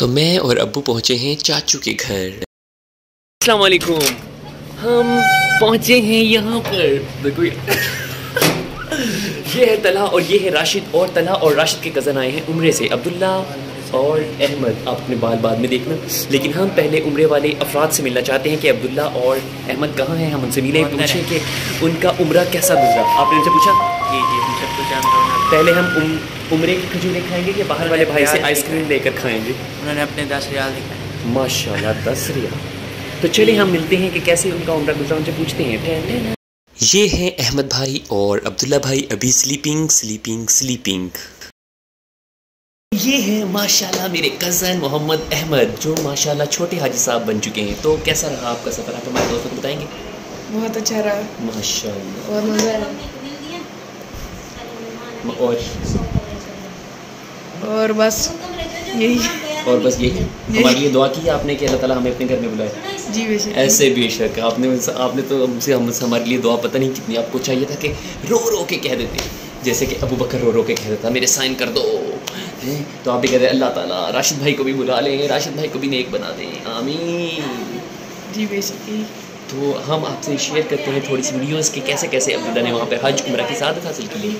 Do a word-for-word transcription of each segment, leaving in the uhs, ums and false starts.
तो मैं और अब्बू पहुँचे हैं चाचू के घर। अस्सलाम वालेकुम। हम पहुँचे हैं यहाँ पर, देखो ये है तला और ये है राशिद, और तला और राशिद के कज़न आए हैं उम्रे से, अब्दुल्ला और अहमद। आप अपने बाल बाद में देखना, लेकिन हम पहले उम्रे वाले अफराद से मिलना चाहते हैं कि अब्दुल्ला और अहमद कहाँ हैं। हम उनसे मिले, पूछें कि उनका उम्रा कैसा गुजरा। आपने उनसे पूछा? जी जी हम सबको जानते हैं। पहले हम उम, उम्रे की खजूरें खाएंगे कि बाहर वाले भाई से आइसक्रीम लेकर खाएंगे? उन्होंने अपने दस रियाल दिखाए। माशाल्लाह, दस रियाल। तो चलिए हम मिलते हैं कि कैसे उनका उम्रा गुजरा, उनसे पूछते हैं। ये है अहमद भाई और अब्दुल्ला भाई, अभी स्लीपिंग स्लीपिंग स्लीपिंग। ये है माशाल्लाह मेरे कज़न मोहम्मद अहमद, जो माशाल्लाह छोटे हाजी साहब बन चुके हैं। तो कैसा रहा आपका सफ़र, आप हमारे दोस्तों को बताएंगे? बहुत अच्छा रहा माशाल्लाह, बहुत मज़ा आया। और और बस यही और बस यही हमारे लिए दुआ की आपने कि अल्लाह ताला हमें अपने घर में बुलाए। जी बेशक। ऐसे बेशक आपने आपने तो हमसे हमसे हमारे लिए दुआ पता नहीं कितनी। आपको चाहिए था कि रो रो के कह देते, जैसे कि अबू बकर रो रो के कह देता मेरे साइन कर दो, हैं? तो आप भी कहते अल्लाह ताला राशिद भाई को भी बुला लें, राशिद भाई को भी नेक बना दें, आमीन। जी बेशक। तो हम आपसे शेयर करते हैं थोड़ी सी वीडियोस कि कैसे कैसे अब्दुल्ला ने वहाँ पे हज उम्रा की सादत हासिल की।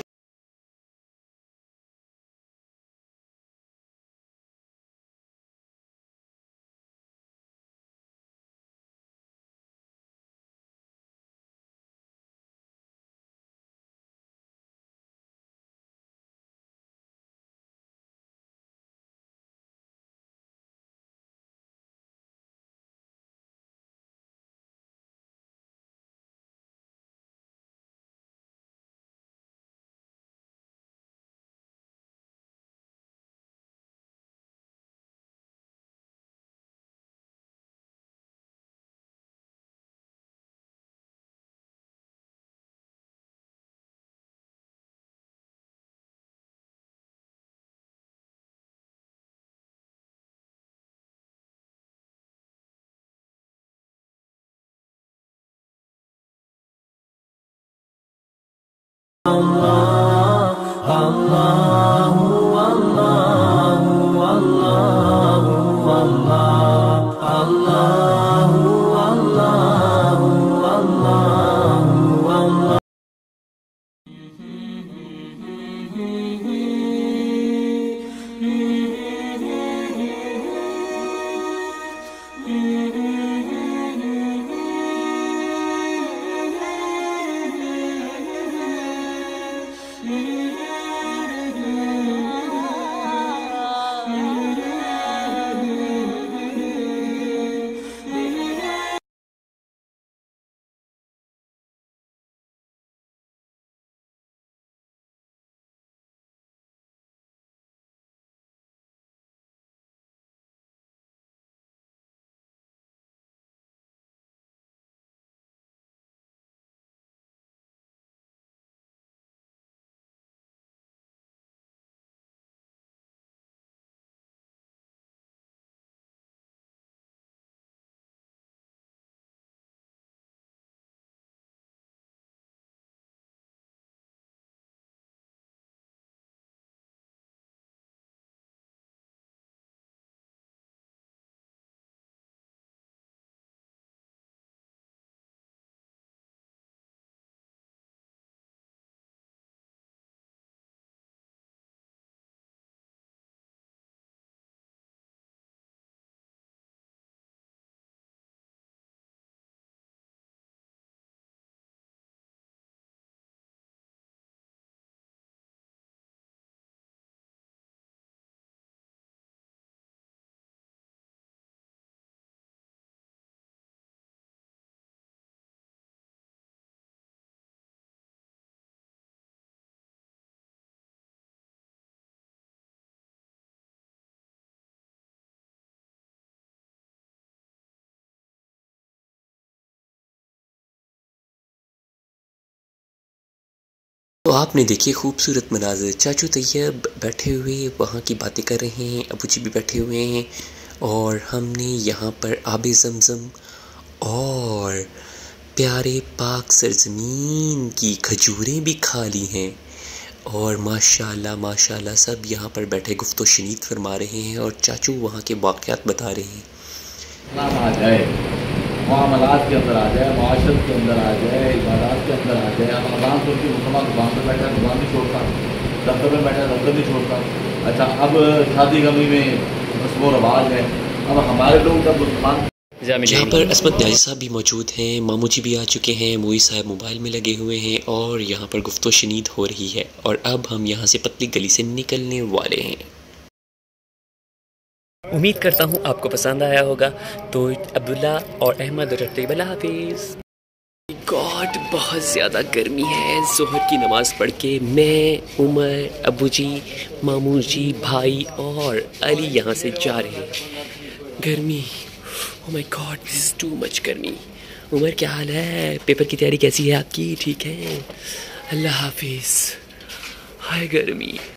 तो आपने देखिए खूबसूरत मनाज़र, चाचू तैयब बैठे हुए वहाँ की बातें कर रहे हैं, अबू जी भी बैठे हुए हैं, और हमने यहाँ पर आबे ज़मज़म और प्यारे पाक सरज़मीन की खजूरें भी खा ली हैं। और माशाल्लाह माशाल्लाह सब यहाँ पर बैठे गुफ्तो शनीद फरमा रहे हैं और चाचू वहाँ के वाक़यात बता रहे हैं। आ जाए मामलात के अंदर आ जाए, माशरत के अंदर आ जाए, इबादत के अंदर आ जाए। अब अजान सुन के मुसलमान दुकान पर बैठा है, दुकान नहीं छोड़ता, दफ्तर में बैठा है, दफ्तर नहीं छोड़ता। अच्छा, अब शादी गमी में रस्म व रवाज है। अब हमारे लोग जब मुसलमान यहाँ पर असमत न्याजी साहब भी मौजूद हैं, मामू जी भी आ चुके हैं, मोई साहब मोबाइल में लगे हुए हैं और यहाँ पर गुफ्तो शनीद हो रही है। और अब हम यहाँ से पतली गली से निकलने वाले हैं। उम्मीद करता हूँ आपको पसंद आया होगा। तो अब्दुल्ला और अहमद रखते बल्ला हाफिज़। गॉड बहुत ज़्यादा गर्मी है। ज़ोहर की नमाज़ पढ़ के मैं, उमर, अबू जी, मामू जी, भाई और अली यहाँ से जा रहे हैं। गर्मी, oh my god, this is too much गर्मी। उमर क्या हाल है? पेपर की तैयारी कैसी है आपकी? ठीक है, अल्लाह हाफिज़। हाय गर्मी।